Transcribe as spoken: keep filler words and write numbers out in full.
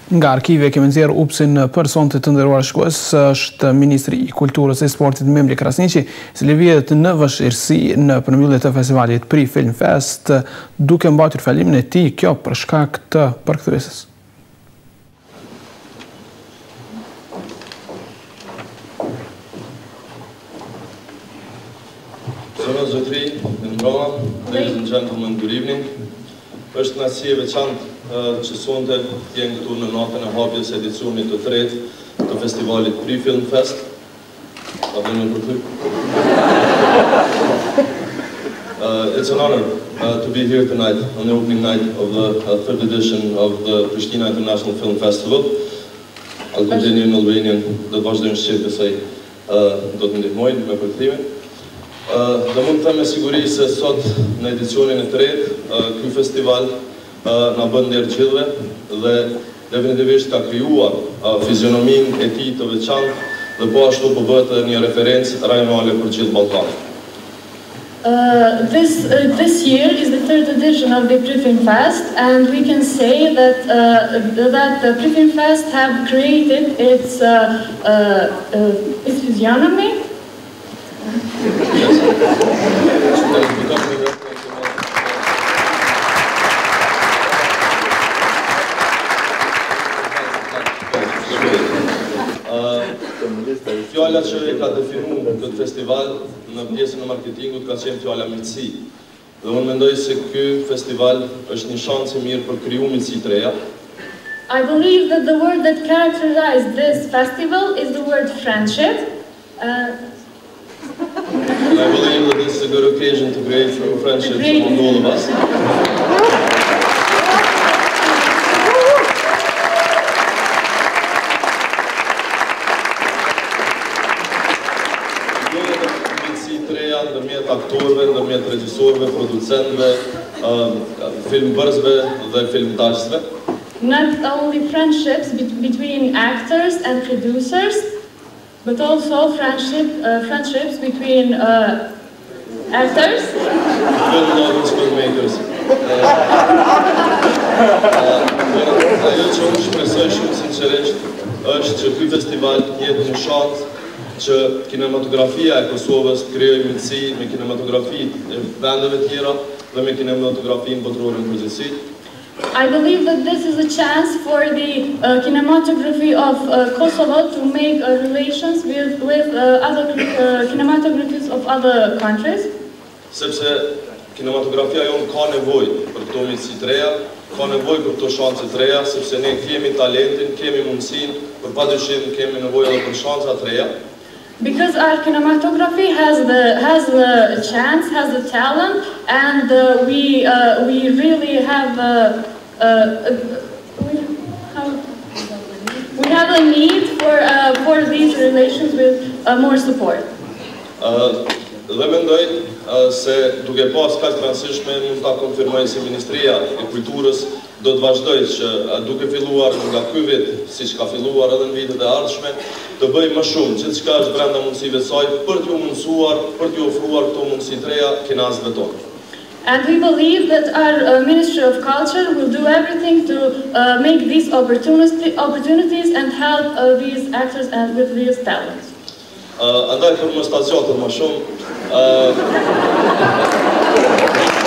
Nga arkive kemi nxjerrë upsin për sonte të nderuar shikues, është Ministri i Kulturës e Sportit Memli Krasniqi, i cili vjet në vështirësi në përmbyllje të festivalit Pri Film Fest, duke mbajtur fjalimin e tij, kjo për shkak të përkthyesës. Zona Zotri, Ndroma, ladies and gentlemen, good evening. Është kënaqësi e veçantë që sonte t'jem këtu në natën e hapjes edicionit të tretë të festivalit Pri Film Fest. A dhe në përthy? It's an honor uh, to be here tonight on the opening night of the uh, third edition of the Pristina International Film Festival. I'll continue in Albanian, do të vazhdojmë shqip besoj uh, do të ndihmojnë me përkthimin. Uh, dhe mund të them me siguri se sot në edicionin e tretë, uh, ky festival uh, na bën nderë gjithëve dhe definitivisht ka krijuar uh, fizionomin e tij të veçantë dhe po ashtu po bëhet një referencë rajonale për gjithë Ballkanin. Uh, this, uh, this year is the third edition of the Pri Film Fest, and we can say that, uh, that the Pri Film Fest have created its, uh, uh, uh, its physiognomy. Fjala që e ka definu këtë festival në pjesën e marketingut ka qenë fjala miqësi. Dhe unë mendoj se ky festival është një shans e mirë për kriju miqësi të reja. I believe that the word that characterized this festival is the word friendship. Uh, And I believe that this is a good occasion to create true friendships among all of us. Ndërmjet aktorëve, ndërmjet regjisorëve, producentëve, filmbërësve dhe filmdashësve. Not only friendships be between actors and producers, but also friendship, uh, friendships between uh, actors. Film lovers, filmmakers. Ajo që unë shpresoj shumë sinqerisht është që ky festival jetë një shans që kinematografia e Kosovës të krijojë miqësi me kinematografi e vendeve tjera dhe me kinematografinë botërore në përgjithësi. I believe that this is a chance for the uh, kinematography of uh, Kosovo to make uh, relations with, with uh, other uh, kinematographies of other countries. Sepse kinematografia jonë ka nevojë për këto miqësi të reja, ka nevojë për këto shanse të reja, sepse ne kemi talentin, kemi mundësinë, por padyshim kemi nevojë edhe për shansa të reja. Because our kinematography has the has the chance, has the talent, and uh, we uh, we really have uh, uh, we have we have a need for uh, for these relations with uh, more support. Uh, Dhe mendoj uh, se duke pas kaq të rëndësishme mund ta konfirmoj se Ministria e Kulturës do të vazhdojë që uh, duke filluar nga ky vit, siç ka filluar edhe në vitet e ardhshme, të bëjë më shumë gjithçka është brenda mundësive saj për t'ju mundësuar, për t'ju ofruar këto mundësi të reja kinazëve tonë. And we believe that our uh, Ministry of Culture will do everything to uh, make these opportunity, opportunities and help uh, these actors and with these talents. Uh, andaj për më staciatër më shumë, uh,